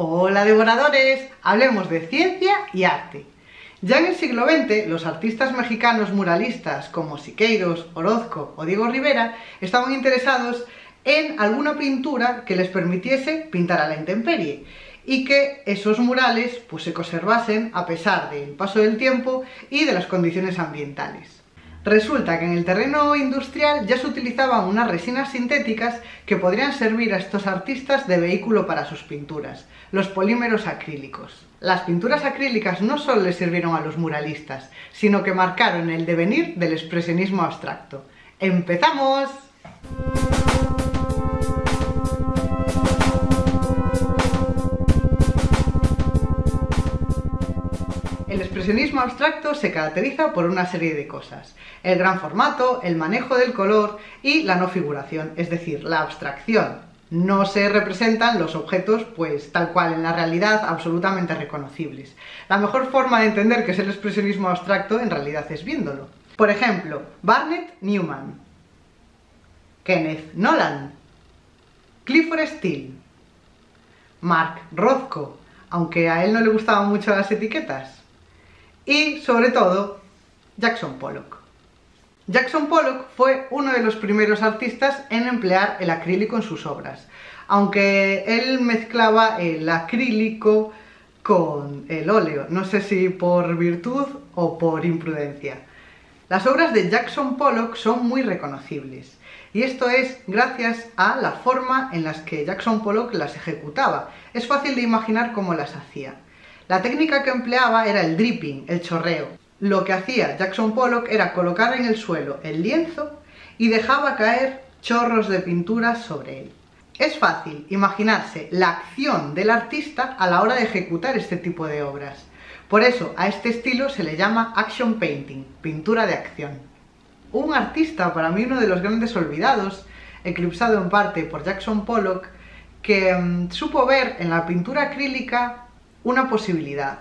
Hola devoradores, hablemos de ciencia y arte. Ya en el siglo XX, los artistas mexicanos muralistas como Siqueiros, Orozco o Diego Rivera estaban interesados en alguna pintura que les permitiese pintar a la intemperie y que esos murales se conservasen a pesar del paso del tiempo y de las condiciones ambientales. Resulta que en el terreno industrial ya se utilizaban unas resinas sintéticas que podrían servir a estos artistas de vehículo para sus pinturas, los polímeros acrílicos. Las pinturas acrílicas no solo les sirvieron a los muralistas, sino que marcaron el devenir del expresionismo abstracto. ¡Empezamos! El expresionismo abstracto se caracteriza por una serie de cosas: el gran formato, el manejo del color y la no figuración, es decir, la abstracción. No se representan los objetos tal cual en la realidad, absolutamente reconocibles. La mejor forma de entender qué es el expresionismo abstracto en realidad es viéndolo. Por ejemplo, Barnett Newman, Kenneth Nolan, Clifford Steele, Mark Rothko, aunque a él no le gustaban mucho las etiquetas, y, sobre todo, Jackson Pollock. Jackson Pollock fue uno de los primeros artistas en emplear el acrílico en sus obras, aunque él mezclaba el acrílico con el óleo, no sé si por virtud o por imprudencia. Las obras de Jackson Pollock son muy reconocibles, y esto es gracias a la forma en la que Jackson Pollock las ejecutaba. Es fácil de imaginar cómo las hacía. La técnica que empleaba era el dripping, el chorreo. Lo que hacía Jackson Pollock era colocar en el suelo el lienzo y dejaba caer chorros de pintura sobre él. Es fácil imaginarse la acción del artista a la hora de ejecutar este tipo de obras. Por eso a este estilo se le llama action painting, pintura de acción. Un artista, para mí uno de los grandes olvidados, eclipsado en parte por Jackson Pollock, que supo ver en la pintura acrílica una posibilidad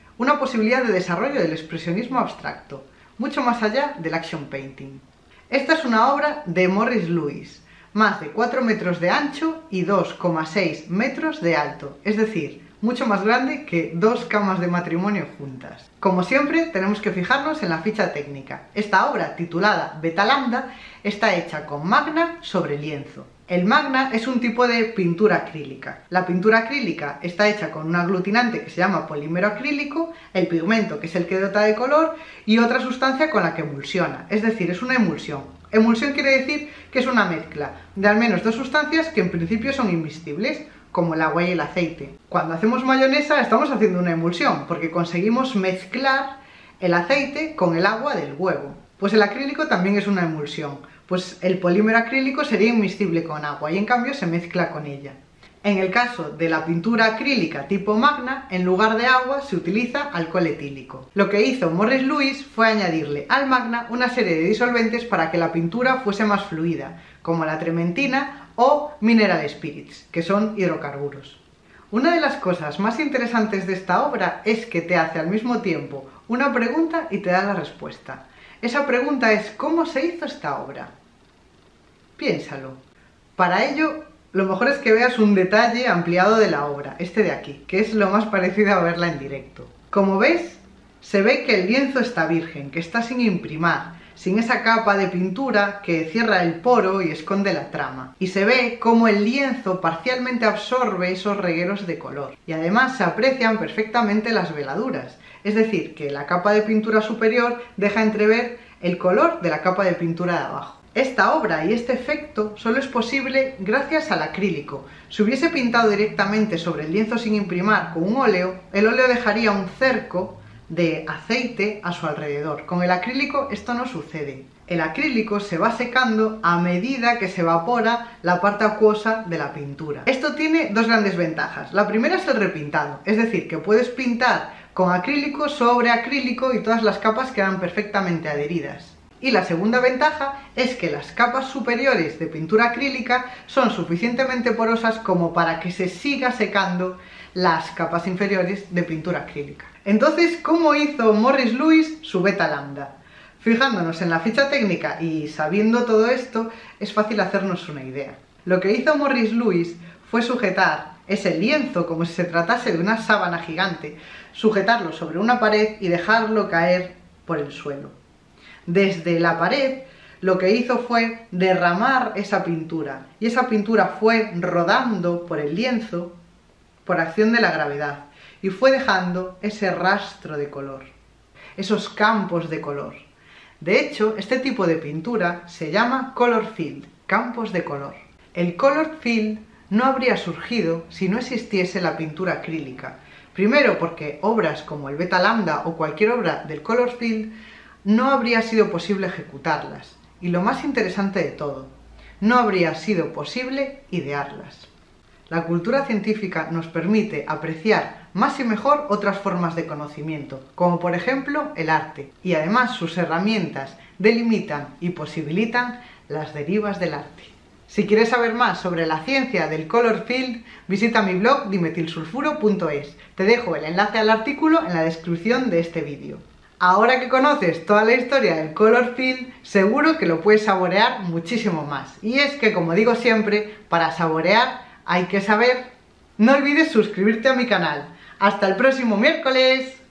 de desarrollo del expresionismo abstracto, mucho más allá del action painting. Esta es una obra de Morris Louis, más de 4 metros de ancho y 2,6 metros de alto, es decir, mucho más grande que 2 camas de matrimonio juntas. Como siempre, tenemos que fijarnos en la ficha técnica. Esta obra, titulada Beta Lambda, está hecha con magna sobre lienzo. El magna es un tipo de pintura acrílica. La pintura acrílica está hecha con un aglutinante que se llama polímero acrílico, el pigmento, que es el que dota de color, y otra sustancia con la que emulsiona, es decir, es una emulsión. Emulsión quiere decir que es una mezcla de al menos dos sustancias que en principio son invisibles, como el agua y el aceite. Cuando hacemos mayonesa estamos haciendo una emulsión, porque conseguimos mezclar el aceite con el agua del huevo. Pues el acrílico también es una emulsión, pues el polímero acrílico sería inmiscible con agua y en cambio se mezcla con ella. En el caso de la pintura acrílica tipo magna, en lugar de agua se utiliza alcohol etílico. Lo que hizo Morris Louis fue añadirle al magna una serie de disolventes para que la pintura fuese más fluida, como la trementina o mineral spirits, que son hidrocarburos. Una de las cosas más interesantes de esta obra es que te hace al mismo tiempo una pregunta y te da la respuesta. Esa pregunta es: ¿cómo se hizo esta obra? Piénsalo. Para ello, lo mejor es que veas un detalle ampliado de la obra, este de aquí, que es lo más parecido a verla en directo. Como ves, se ve que el lienzo está virgen, que está sin imprimar, sin esa capa de pintura que cierra el poro y esconde la trama. Y se ve cómo el lienzo parcialmente absorbe esos regueros de color. Y además se aprecian perfectamente las veladuras, es decir, que la capa de pintura superior deja entrever el color de la capa de pintura de abajo. Esta obra y este efecto solo es posible gracias al acrílico. Si hubiese pintado directamente sobre el lienzo sin imprimar con un óleo, el óleo dejaría un cerco de aceite a su alrededor. Con el acrílico esto no sucede. El acrílico se va secando a medida que se evapora la parte acuosa de la pintura. Esto tiene dos grandes ventajas. La primera es el repintado, es decir, que puedes pintar con acrílico sobre acrílico y todas las capas quedan perfectamente adheridas. Y la segunda ventaja es que las capas superiores de pintura acrílica son suficientemente porosas como para que se siga secando las capas inferiores de pintura acrílica. Entonces, ¿cómo hizo Morris Louis su Beta Lambda? Fijándonos en la ficha técnica y sabiendo todo esto, es fácil hacernos una idea. Lo que hizo Morris Louis fue sujetar ese lienzo como si se tratase de una sábana gigante, sujetarlo sobre una pared y dejarlo caer por el suelo. Desde la pared lo que hizo fue derramar esa pintura, y esa pintura fue rodando por el lienzo por acción de la gravedad y fue dejando ese rastro de color, esos campos de color. De hecho, este tipo de pintura se llama color field, campos de color. El color field no habría surgido si no existiese la pintura acrílica. Primero porque obras como el Beta Lambda o cualquier obra del color field no habría sido posible ejecutarlas. Y lo más interesante de todo, no habría sido posible idearlas. La cultura científica nos permite apreciar más y mejor otras formas de conocimiento, como por ejemplo el arte, y además sus herramientas delimitan y posibilitan las derivas del arte. Si quieres saber más sobre la ciencia del color field, visita mi blog dimetilsulfuro.es. Te dejo el enlace al artículo en la descripción de este vídeo. Ahora que conoces toda la historia del color field, seguro que lo puedes saborear muchísimo más. Y es que, como digo siempre, para saborear hay que saber. No olvides suscribirte a mi canal. ¡Hasta el próximo miércoles!